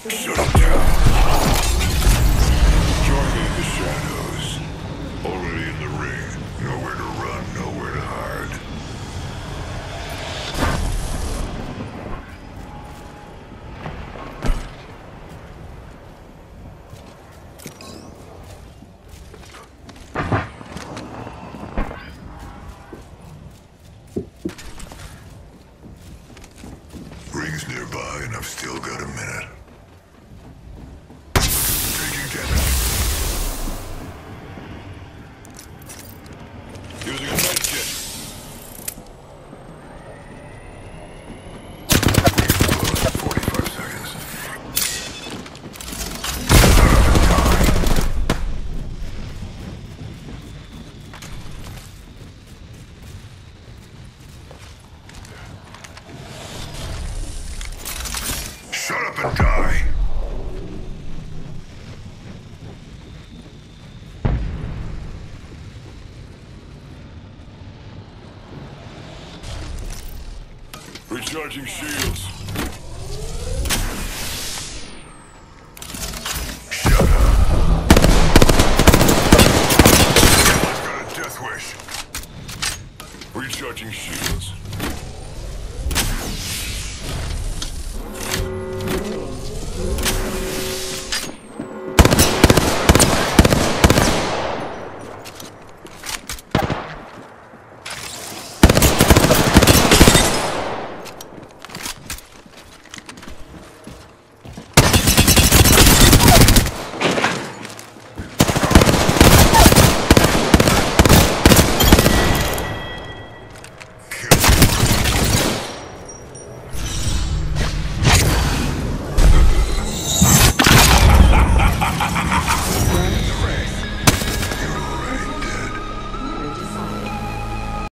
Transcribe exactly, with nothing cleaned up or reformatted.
Shut it down. Join me in the shadows. Already in the ring. Nowhere to run, nowhere to hide. Ring's nearby, and I've still got a minute. Taking damage. Using a med kit. forty-five seconds. Shut up and die! Recharging shields.